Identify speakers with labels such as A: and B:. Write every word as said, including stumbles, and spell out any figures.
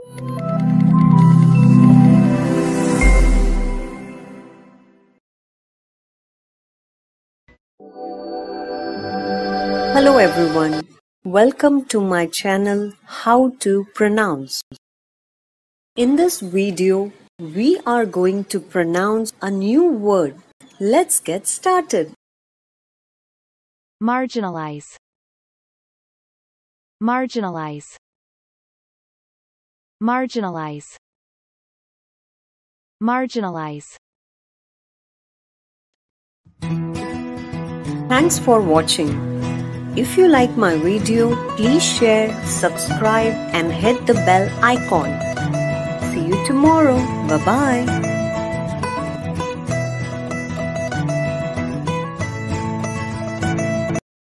A: Hello everyone, welcome to my channel How to Pronounce. In this video, we are going to pronounce a new word. Let's get started.
B: Marginalise. Marginalise. Marginalise. Marginalise.
A: Thanks for watching. If you like my video, please share, subscribe and hit the bell icon. See you tomorrow. Bye-bye.